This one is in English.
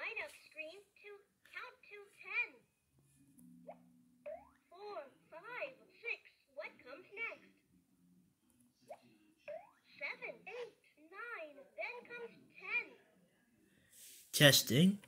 might have screamed to count to 10. 4, 5, 6. What comes next? 7, 8, 9. Then comes 10. Testing.